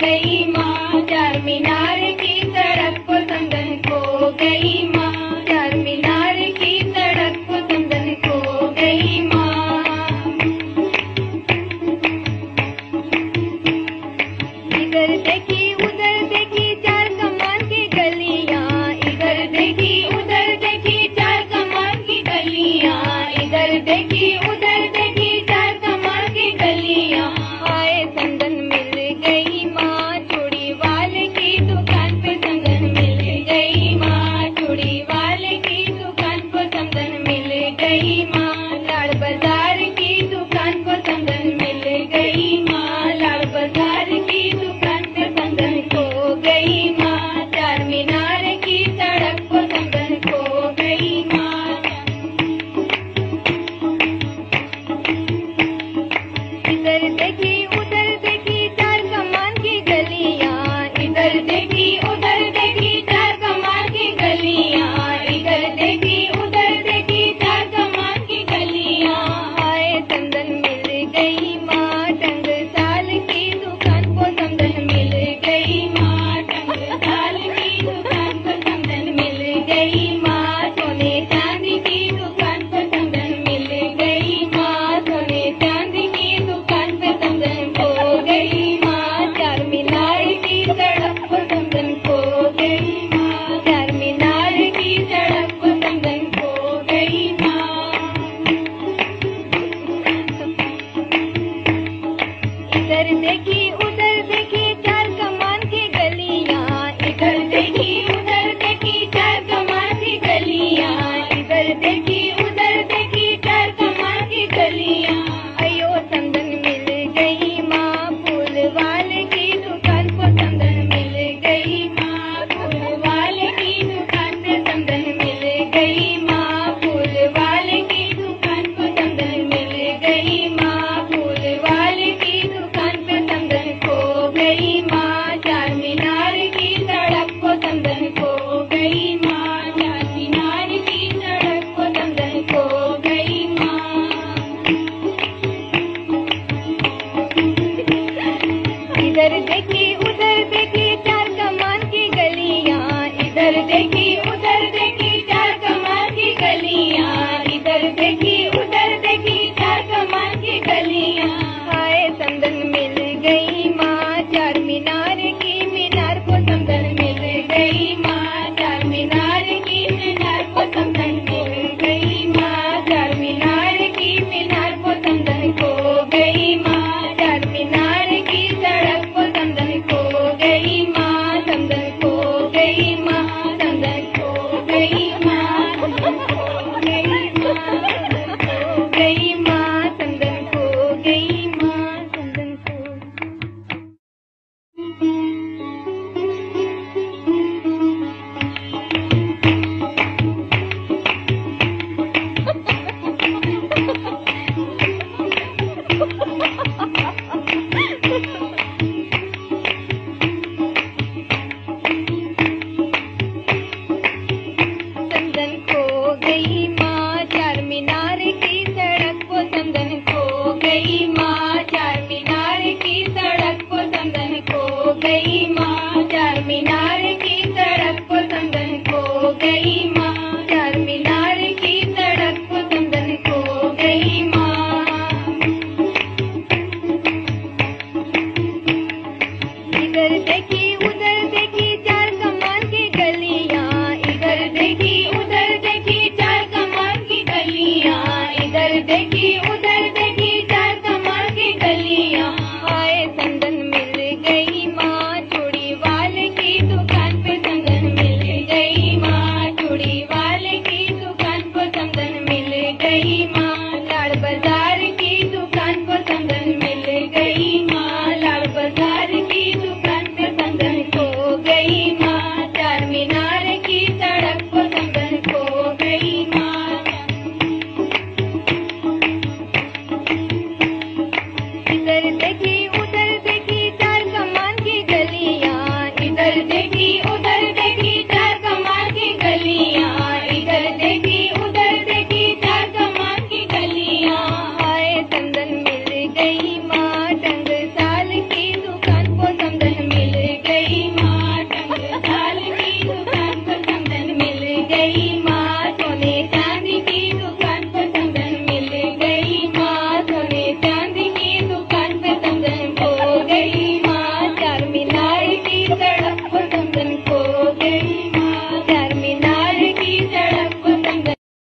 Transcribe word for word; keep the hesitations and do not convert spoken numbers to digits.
गई माँ, चार मीनार की सड़क को समदन खो गई माँ, चार मीनार की सड़क को समदन खो गई माँ। इधर देखी उधर देखी चार कमान की गलियाँ, इधर देखी उधर देखी चार कमान की गलियाँ, इधर देखी उधर देखी चार कमान की गलियाँ। आए समदन मिल गई माँ, चूड़ी वाले की दुकान पे समदन मिल गई माँ, चूड़ी वाले की दुकान को समदन मिल गई माँ, लाड़ बाजार की दुकान को समदन मिल गई माँ, लाड़ बाजार की दुकान पे समदन खो गई माँ, चार मीनार की सड़क को समदन खो गई माँ। इधर देखी उधर देखी चार कमान की गलियाँ, इधर देखी उधर देखी चार कमान की गलियाँ, इधर देखी उधर देखी चार कमान की गलियाँ। आए समदन मिल गई माँ, टंगसाल की दुकान को समदन मिल गई माँ, टंगसाल की दुकान को समदन मिल गई माँ, सोने चांदी की दुकान को समदन मिल गई माँ, सोने चांदी की दुकान पे समदन खो गई माँ, चार मीनार की सड़क को समदन खो गई माँ, चार मीनार की सड़क को समदन खो गई माँ। इधर देखी उधर देखी चार कमान की गलियाँ, इधर देखी उधर देखी चार कमान की गलियाँ, इधर देखी उधर देखी चार कमान की गलियाँ। अयो समदन मिल गई माँ, फूल वाले की दुकान को समदन मिल गई माँ, फूल वाले की दुकान पे समदन मिल गई माँ, फूल वाले की दुकान को समदन मिल गई माँ, फूल वाले की दुकान पे समदन खो गई माँ, चार मीनार की सड़क को समदन खो गई माँ, चार मीनार की सड़क को समदन खो गई माँ। इधर देखी उधर देखी चार कमान की गलियाँ, इधर देखी उधर देखी चार कमान की गलियाँ, इधर देखी उधर देखी चार कमान की गलियाँ। आए समदन मिल गई माँ, चार मीनार की मीनार को समदन मिल गई माँ, चार मीनार की मीनार को समदन मिल गई माँ, चार मीनार की मीनार को समदन खो गई माँ, चार मीनार की सड़क को समदन खो गई माँ, समदन खो गई माँ, समदन खो गई माँ, समदन खो गई माँ, समदन खो गई माँ, समदन खो गई माँ, समदन खो। समदन खो गई माँ, चार मीनार की सड़क को समदन खो गई माँ, चार मीनार की सड़क को समदन खो गई माँ, चार मीनार की सड़क को समदन खो गई माँ, चार मीनार की सड़क को समदन खो गई माँ। इधर देखी उधर